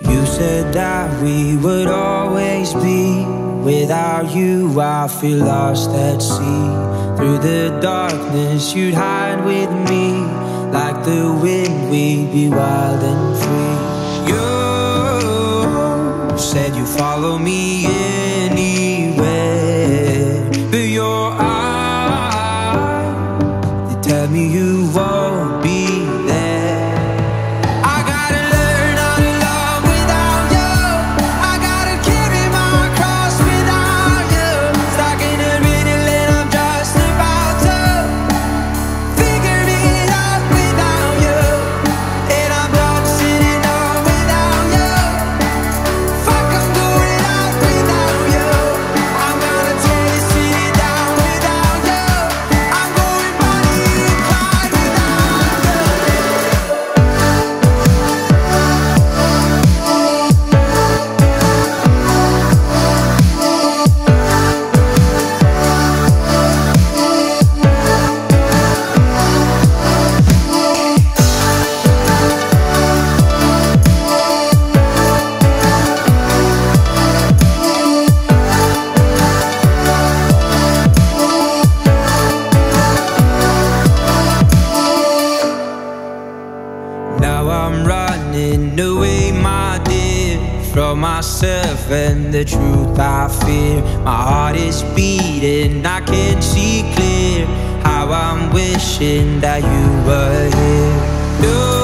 You said that we would always be. Without you I feel lost at sea. Through the darkness you'd hide with me. Like the wind we'd be wild and free. You said you'd follow me anywhere, but your eyes, they tell me you won't be there. I gotta learn how to love without you. I gotta carry my cross without you. Stuck in a riddle and I'm just about to figure it out without you. And I'm done sitting down without you. Fuck, I'm going out without you. I'm gonna tell you, sitting down without you. I'm going Bonnie and Clyde without you. Now I'm running away, my dear, from myself and the truth I fear. My heart is beating, I can't see clear. How I'm wishing that you were here.